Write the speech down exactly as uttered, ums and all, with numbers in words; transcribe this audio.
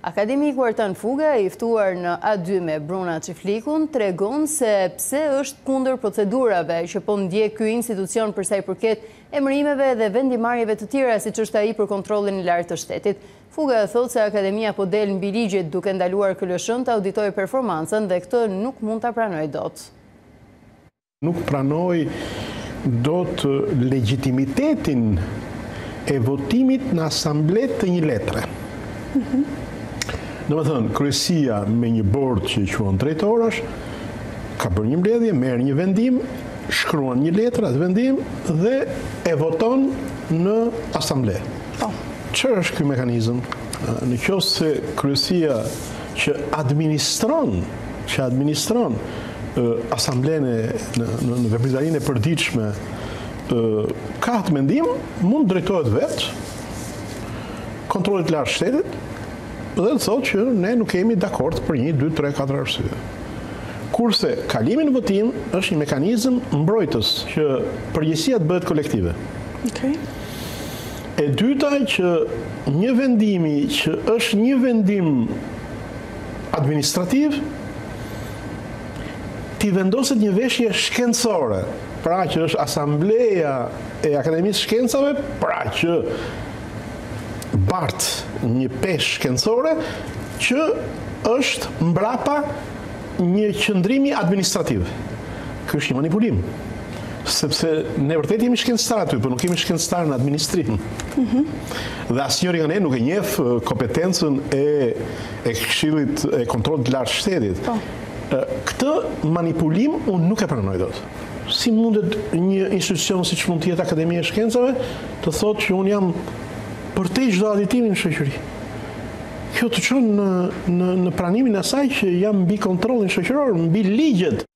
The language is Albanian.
Akademiku Artan Fuga, i ftuar në A dy me Bruna Çiflikun, tregon se pse është kundër procedurave që po ndjek ky institucion për sa i përket emërimeve dhe vendimarrjeve të tjera, siç është ai për kontrollin e lartë të shtetit. Fuga thotë se Akademia po del mbi ligjet duke ndaluar K L S-n të auditojë performancën dhe këtë nuk mund ta pranojë dot. Nuk pranoj dot legitimitetin e votimit në asamble të një letre. Mm-hmm. Në më thënë, kryesia me një bord që i quhen drejtorash, ka bërë një mbledhje, merë një vendim, shkruan një letër atë vendim dhe e voton në asamble. Oh. Çfarë është ky mekanizëm? Në qoftë se kryesia që administron, që administron asamblenë në, në, në veprimtarinë e përditshme, ka atë mendim, mund drejtohet vetë kontrollit të lartë shtetit dhe të thotë që ne nuk jemi dakord për një, dy, tre, katër arsye. Kurse kalimi në votim është një mekanizëm mbrojtës që përgjegjësia të bëhet kolektive. Okay. E dyta që një vendimi që është një vendim administrativ ti vendoset një veshje shkencore, pra që është asambleja e Akademisë Shkencave, pra që bart një peshë shkencore që është mbrapa një qëndrimi administrativ. Ky është një manipulim. Sepse ne vërtet jemi shkencëtar aty, por nuk jemi shkencëtar në administrim. Mm-hmm. Dhe asnjëri nga ne nuk e njeh kompetencën e e Këshillit e Kontrollit të Lartë Shtetit. Oh. Këtë manipulim unë nuk e pranoj dot. Si mundet një institucion siç mund të jetë Akademia e Shkencave të thotë që unë jam për te çdo auditimin në shoqëri. Kjo të çon në, në, në pranimin e asaj që jam mbi kontrollin shoqëror, mbi ligjet.